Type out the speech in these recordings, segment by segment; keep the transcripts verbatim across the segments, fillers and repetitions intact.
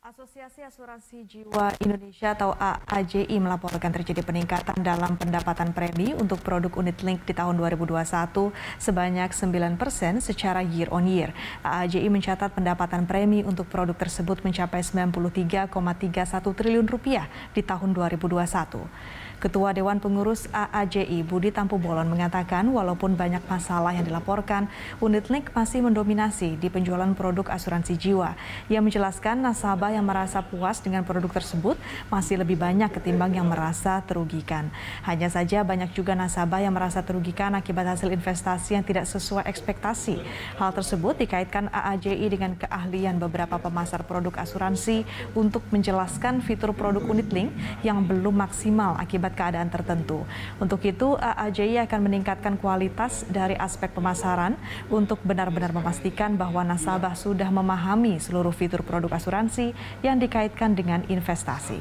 Asosiasi Asuransi Jiwa Indonesia atau A A J I melaporkan terjadi peningkatan dalam pendapatan premi untuk produk unit link di tahun dua ribu dua puluh satu sebanyak sembilan persen secara year on year. A A J I mencatat pendapatan premi untuk produk tersebut mencapai sembilan puluh tiga koma tiga satu triliun rupiah di tahun dua ribu dua puluh satu. Ketua Dewan Pengurus A A J I Budi Tampubolon mengatakan walaupun banyak masalah yang dilaporkan, unit link masih mendominasi di penjualan produk asuransi jiwa. Ia menjelaskan nasabah yang merasa puas dengan produk tersebut masih lebih banyak ketimbang yang merasa terugikan. Hanya saja banyak juga nasabah yang merasa terugikan akibat hasil investasi yang tidak sesuai ekspektasi. Hal tersebut dikaitkan A A J I dengan keahlian beberapa pemasar produk asuransi untuk menjelaskan fitur produk unit link yang belum maksimal akibat keadaan tertentu. Untuk itu, A A J I akan meningkatkan kualitas dari aspek pemasaran untuk benar-benar memastikan bahwa nasabah sudah memahami seluruh fitur produk asuransi yang dikaitkan dengan investasi.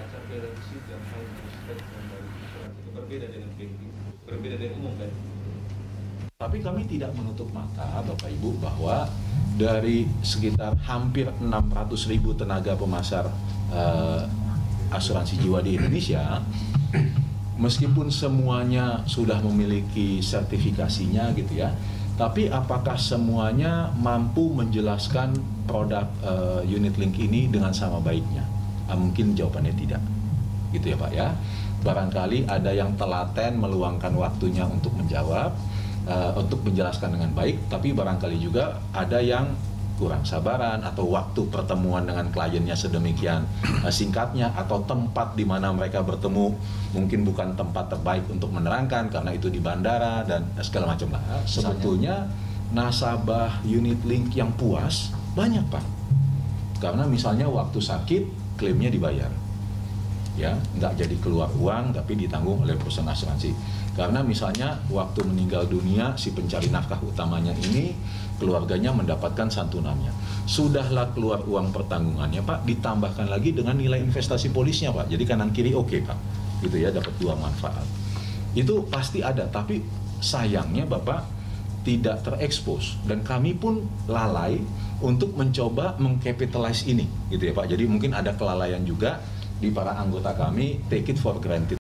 Tapi kami tidak menutup mata, Bapak Ibu, bahwa dari sekitar hampir enam ratus ribu tenaga pemasar uh, asuransi jiwa di Indonesia, meskipun semuanya sudah memiliki sertifikasinya gitu ya, tapi apakah semuanya mampu menjelaskan produk uh, unit link ini dengan sama baiknya? Uh, mungkin jawabannya tidak, gitu ya Pak ya. Barangkali ada yang telaten meluangkan waktunya untuk menjawab, uh, untuk menjelaskan dengan baik, tapi barangkali juga ada yang kurang sabaran atau waktu pertemuan dengan kliennya sedemikian uh, singkatnya, atau tempat di mana mereka bertemu mungkin bukan tempat terbaik untuk menerangkan karena itu di bandara dan segala macam lah. Sebetulnya nasabah unit link yang puas banyak Pak, karena misalnya waktu sakit klaimnya dibayar, ya nggak jadi keluar uang tapi ditanggung oleh perusahaan asuransi. Karena misalnya waktu meninggal dunia si pencari nafkah utamanya ini, keluarganya mendapatkan santunannya. Sudahlah keluar uang pertanggungannya Pak, ditambahkan lagi dengan nilai investasi polisnya Pak. Jadi kanan kiri oke okay, Pak, gitu ya, dapat dua manfaat. Itu pasti ada, tapi sayangnya Bapak tidak terekspos, dan kami pun lalai untuk mencoba mengcapitalize ini, gitu ya Pak. Jadi mungkin ada kelalaian juga di para anggota kami, take it for granted.